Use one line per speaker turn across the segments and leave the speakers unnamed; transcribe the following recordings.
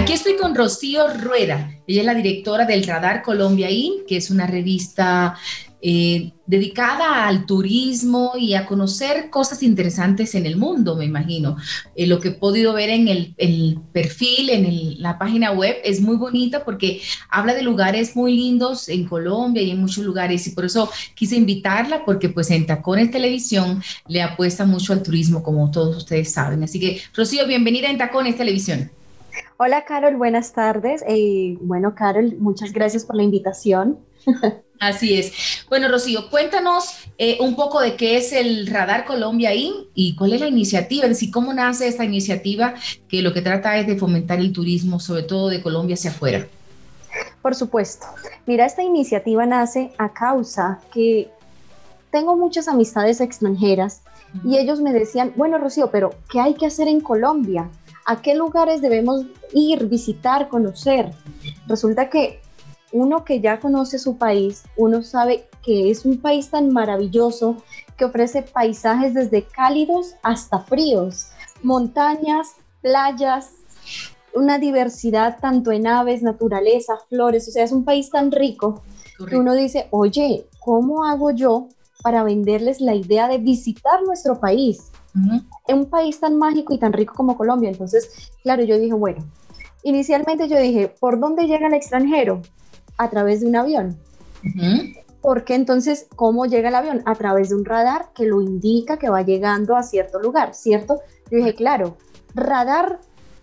Aquí estoy con Rocío Rueda. Ella es la directora del Radar Colombia Inc., que es una revista dedicada al turismo y a conocer cosas interesantes en el mundo, me imagino. Lo que he podido ver en el perfil, la página web, es muy bonita porque habla de lugares muy lindos en Colombia y en muchos lugares, y por eso quise invitarla, porque pues en Tacones Televisión le apuesta mucho al turismo, como todos ustedes saben. Así que, Rocío, bienvenida en Tacones Televisión.
Hola Carol, buenas tardes. Bueno, Carol, muchas gracias por la invitación.
Así es. Bueno, Rocío, cuéntanos un poco de qué es el Radar Colombia Inc. y cuál es la iniciativa, es decir, cómo nace esta iniciativa que lo que trata es de fomentar el turismo, sobre todo de Colombia hacia afuera.
Por supuesto. Mira, esta iniciativa nace a causa que tengo muchas amistades extranjeras y ellos me decían, bueno, Rocío, pero ¿qué hay que hacer en Colombia? ¿A qué lugares debemos ir, visitar, conocer? Resulta que uno que ya conoce su país, uno sabe que es un país tan maravilloso que ofrece paisajes desde cálidos hasta fríos, montañas, playas, una diversidad tanto en aves, naturaleza, flores, o sea, es un país tan rico. Correcto. Que uno dice, oye, ¿cómo hago yo para venderles la idea de visitar nuestro país? En un país tan mágico y tan rico como Colombia. Entonces, claro, yo dije, bueno, inicialmente yo dije, ¿por dónde llega el extranjero? A través de un avión. Porque entonces, ¿cómo llega el avión? A través de un radar que lo indica que va llegando a cierto lugar, ¿cierto? Yo dije, claro, radar,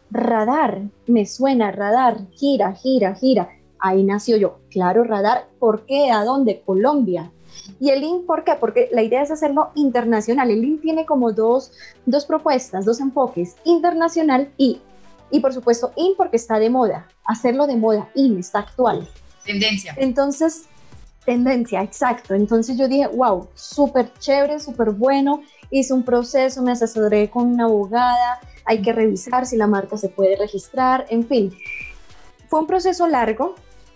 me suena radar, gira. Ahí nació yo, claro, radar, ¿por qué? ¿A dónde? Colombia. Y el link, ¿por qué? Porque la idea es hacerlo internacional. El link tiene como dos propuestas, dos enfoques, internacional y por supuesto, in porque está de moda, hacerlo de moda, in, está actual.
Tendencia.
Entonces, tendencia, exacto. Entonces yo dije, wow, súper chévere, súper bueno. Hice un proceso, me asesoré con una abogada, hay que revisar si la marca se puede registrar, en fin. Fue un proceso largo,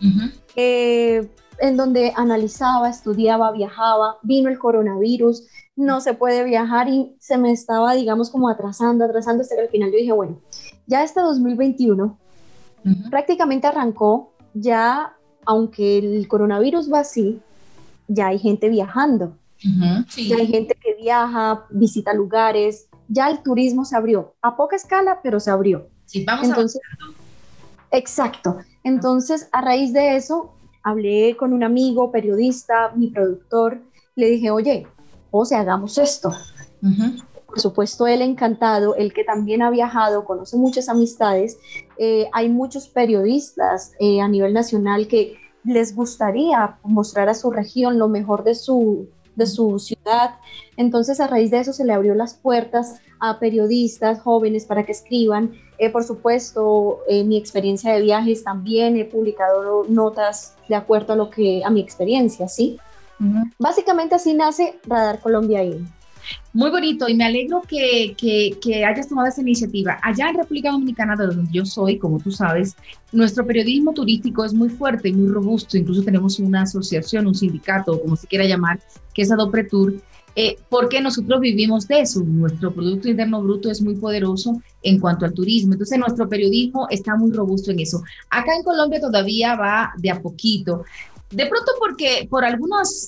en donde analizaba, estudiaba, viajaba, vino el coronavirus, no se puede viajar y se me estaba, digamos, como atrasando, hasta que al final yo dije, bueno, ya este 2021 prácticamente arrancó, ya aunque el coronavirus va así, ya hay gente viajando,
sí.
Ya hay gente que viaja, visita lugares, ya el turismo se abrió, a poca escala, pero se abrió.
Sí, vamos
entonces,
avanzando.
Exacto. Entonces, a raíz de eso, hablé con un amigo, periodista, mi productor, le dije, oye, José, hagamos esto. Por supuesto, él encantado, él que también ha viajado, conoce muchas amistades. Hay muchos periodistas a nivel nacional que les gustaría mostrar a su región lo mejor de su ciudad. Entonces, a raíz de eso se le abrió las puertas a periodistas jóvenes para que escriban. Por supuesto, mi experiencia de viajes también he publicado notas de acuerdo a mi experiencia, ¿sí? Básicamente así nace Radar Colombia Inc.
Muy bonito, y me alegro que hayas tomado esa iniciativa. Allá en República Dominicana, de donde yo soy, como tú sabes, nuestro periodismo turístico es muy fuerte y muy robusto. Incluso tenemos una asociación, un sindicato, como se quiera llamar, que es Adopretur, porque nosotros vivimos de eso. Nuestro Producto Interno Bruto es muy poderoso en cuanto al turismo. Entonces, nuestro periodismo está muy robusto en eso. Acá en Colombia todavía va de a poquito. De pronto porque por algunas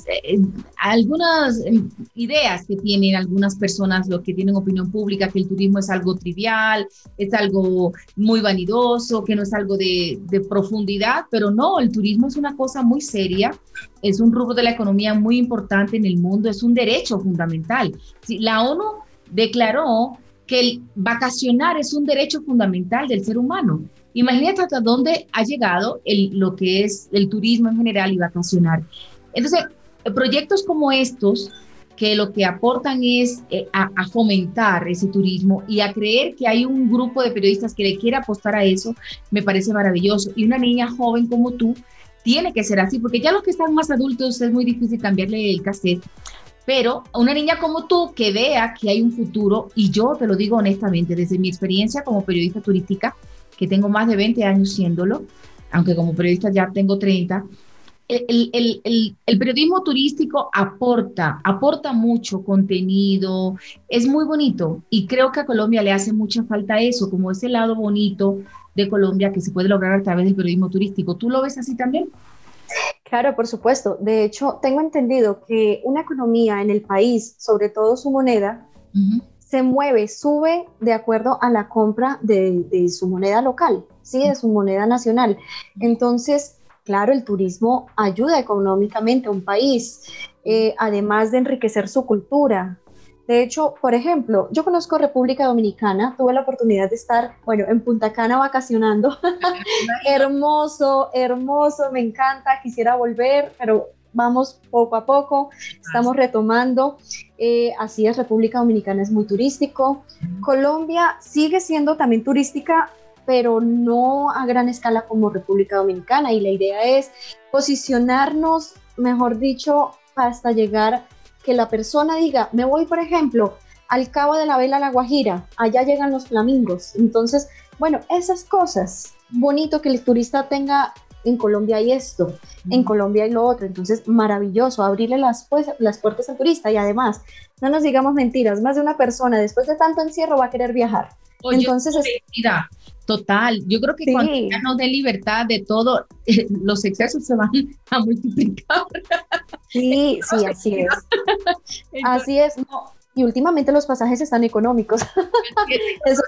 ideas que tienen algunas personas, lo que tienen opinión pública, que el turismo es algo trivial, es algo muy vanidoso, que no es algo de profundidad, pero no, el turismo es una cosa muy seria, es un rubro de la economía muy importante en el mundo, es un derecho fundamental. La ONU declaró que el vacacionar es un derecho fundamental del ser humano. Imagínate hasta dónde ha llegado lo que es el turismo en general y vacacionar. Entonces, proyectos como estos, que lo que aportan es a fomentar ese turismo y a creer que hay un grupo de periodistas que le quiere apostar a eso, me parece maravilloso. Y una niña joven como tú tiene que ser así, porque ya los que están más adultos es muy difícil cambiarle el cassette. Pero una niña como tú que vea que hay un futuro, y yo te lo digo honestamente, desde mi experiencia como periodista turística, que tengo más de 20 años siéndolo, aunque como periodista ya tengo 30, el periodismo turístico aporta mucho contenido, es muy bonito y creo que a Colombia le hace mucha falta eso, como ese lado bonito de Colombia que se puede lograr a través del periodismo turístico. ¿Tú lo ves así también?
Claro, por supuesto. De hecho, tengo entendido que una economía en el país, sobre todo su moneda,
Ujú.
se mueve, sube de acuerdo a la compra de su moneda local, ¿sí? De su moneda nacional. Entonces, claro, el turismo ayuda económicamente a un país, además de enriquecer su cultura. De hecho, por ejemplo, yo conozco República Dominicana, tuve la oportunidad de estar, bueno, en Punta Cana vacacionando. Hermoso, hermoso, me encanta, quisiera volver, pero vamos poco a poco, estamos retomando. Así es, República Dominicana es muy turístico. Colombia sigue siendo también turística, pero no a gran escala como República Dominicana, y la idea es posicionarnos, mejor dicho, hasta llegar que la persona diga, me voy, por ejemplo, al Cabo de la Vela, La Guajira, allá llegan los flamingos. Entonces, bueno, esas cosas, bonito que el turista tenga, en Colombia hay esto, en Colombia hay lo otro. Entonces, maravilloso, abrirle las puertas al turista. Y además, no nos digamos mentiras, más de una persona después de tanto encierro va a querer viajar.
Oye,
Entonces,
mira, total, yo creo que cuando
sí,
ya nos dé libertad de todo, los excesos se van a multiplicar.
sí, sí, así es.
Entonces,
Así es, no. Y últimamente los pasajes están económicos. Eso,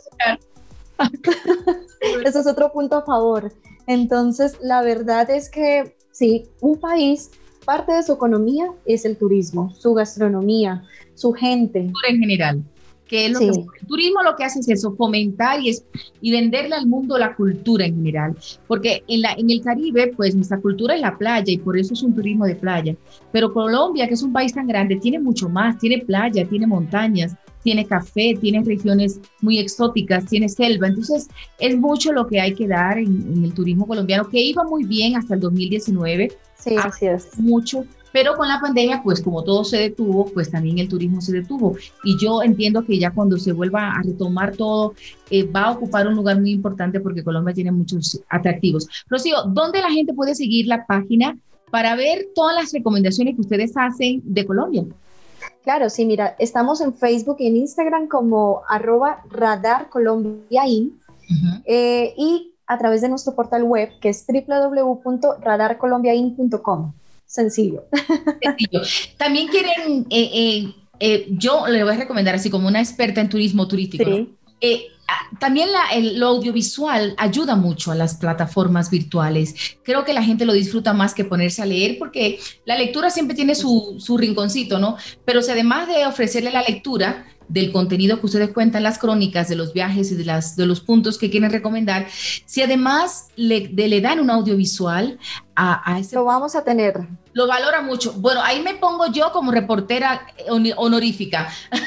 eso es otro punto a favor. Entonces, la verdad es que sí, un país, parte de su economía es el turismo, su gastronomía, su gente.
en general, que es lo que
Sí,
el turismo lo que hace es eso, fomentar y venderle al mundo la cultura en general, porque en el Caribe, pues nuestra cultura es la playa y por eso es un turismo de playa, pero Colombia, que es un país tan grande, tiene mucho más, tiene playa, tiene montañas, tiene café, tiene regiones muy exóticas, tiene selva, entonces es mucho lo que hay que dar en el turismo colombiano, que iba muy bien hasta el 2019,
sí, así es.
mucho, pero con la pandemia, pues como todo se detuvo, pues también el turismo se detuvo. Y yo entiendo que ya cuando se vuelva a retomar todo, va a ocupar un lugar muy importante porque Colombia tiene muchos atractivos. Rocío, ¿dónde la gente puede seguir la página para ver todas las recomendaciones que ustedes hacen de Colombia?
Claro, sí, mira, estamos en Facebook y en Instagram como @radarcolombiain,
Uh-huh.
y a través de nuestro portal web que es www.radarcolombiain.com. Sencillo.
Sencillo. También quieren, yo le voy a recomendar así como una experta en turismo turístico, ¿no?
Sí,
También lo audiovisual ayuda mucho a las plataformas virtuales. Creo que la gente lo disfruta más que ponerse a leer porque la lectura siempre tiene su rinconcito, ¿no? Pero si además de ofrecerle la lectura del contenido que ustedes cuentan, las crónicas de los viajes y de los puntos que quieren recomendar, si además le dan un audiovisual a ese,
lo vamos a tener.
lo valora mucho. Bueno, ahí me pongo yo como reportera honorífica.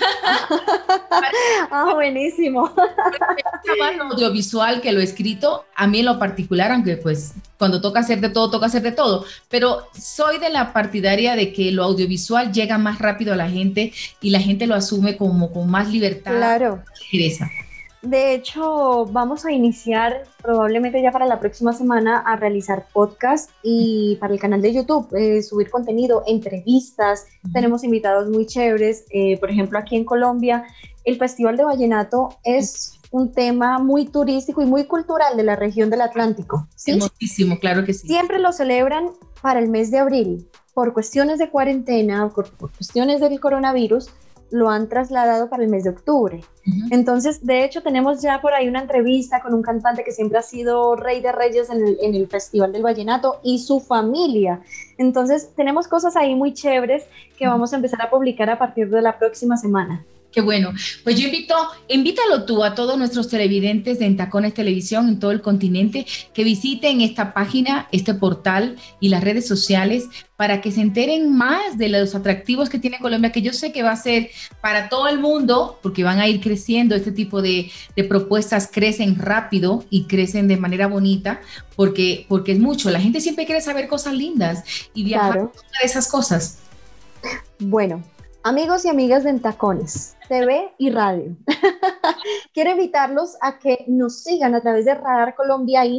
Ah, buenísimo.
Más lo audiovisual que lo escrito, a mí en lo particular, aunque pues cuando toca hacer de todo, toca hacer de todo, pero soy de la partidaria de que lo audiovisual llega más rápido a la gente y la gente lo asume como con más libertad.
Claro.
Ligereza.
De hecho, vamos a iniciar probablemente ya para la próxima semana a realizar podcast y para el canal de YouTube, subir contenido, entrevistas. Tenemos invitados muy chéveres. Por ejemplo, aquí en Colombia, el Festival de Vallenato es un tema muy turístico y muy cultural de la región del Atlántico. ¿Sí?
Hermosísimo, claro que sí.
Siempre lo celebran para el mes de abril. Por cuestiones de cuarentena, por cuestiones del coronavirus, lo han trasladado para el mes de octubre.
Uh-huh.
Entonces, de hecho, tenemos ya por ahí una entrevista con un cantante que siempre ha sido rey de reyes en el Festival del Vallenato y su familia. Entonces, tenemos cosas ahí muy chéveres que vamos a empezar a publicar a partir de la próxima semana.
Qué bueno. Pues yo invítalo tú a todos nuestros televidentes de En Tacones Televisión en todo el continente que visiten esta página, este portal y las redes sociales para que se enteren más de los atractivos que tiene Colombia, que yo sé que va a ser para todo el mundo, porque van a ir creciendo, este tipo de propuestas crecen rápido y crecen de manera bonita, porque es mucho. La gente siempre quiere saber cosas lindas y viajar es una de esas cosas.
Bueno, amigos y amigas de En Tacones, TV y radio, quiero invitarlos a que nos sigan a través de Radar Colombiain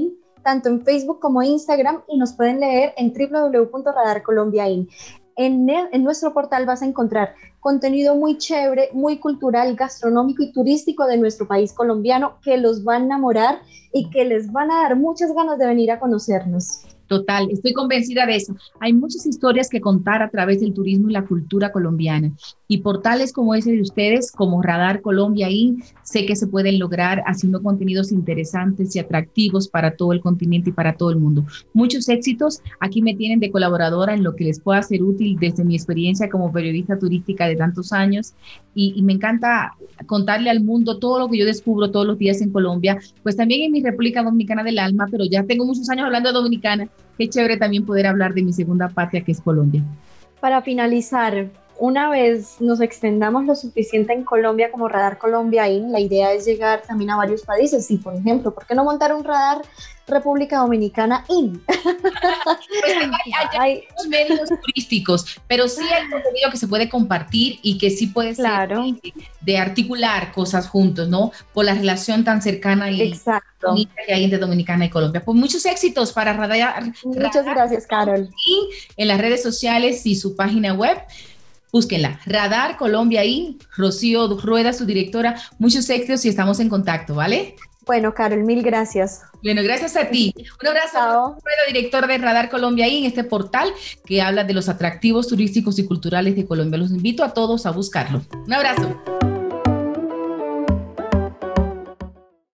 tanto en Facebook como Instagram, y nos pueden leer en www.radarcolombiain. En nuestro portal vas a encontrar contenido muy chévere, muy cultural, gastronómico y turístico de nuestro país colombiano, que los va a enamorar y que les van a dar muchas ganas de venir a conocernos.
Total, estoy convencida de eso. Hay muchas historias que contar a través del turismo y la cultura colombiana. Y portales como ese de ustedes, como Radar Colombia Inc., sé que se pueden lograr haciendo contenidos interesantes y atractivos para todo el continente y para todo el mundo. Muchos éxitos. Aquí me tienen de colaboradora en lo que les pueda ser útil desde mi experiencia como periodista turística de tantos años. Y me encanta contarle al mundo todo lo que yo descubro todos los días en Colombia, pues también en mi República Dominicana del alma, pero ya tengo muchos años hablando de Dominicana. Qué chévere también poder hablar de mi segunda patria, que es Colombia.
Para finalizar, una vez nos extendamos lo suficiente en Colombia como Radar Colombia Inc., la idea es llegar también a varios países. Y, por ejemplo, ¿por qué no montar un Radar República Dominicana Inc.?
Pues hay muchos medios turísticos, pero sí hay contenido que se puede compartir y que sí puede ser de articular cosas juntos, ¿no? Por la relación tan cercana y bonita que hay entre Dominicana y Colombia. Pues muchos éxitos para Radar.
Muchas gracias, Carol.
En las redes sociales y su página web. Búsquenla, Radar Colombia Inc., Rocío Rueda, su directora. Muchos éxitos y estamos en contacto, ¿vale?
Bueno, Carol, mil gracias.
Bueno, gracias a ti. Un abrazo, Rueda, director de Radar Colombia Inc., este portal que habla de los atractivos turísticos y culturales de Colombia. Los invito a todos a buscarlo. Un abrazo.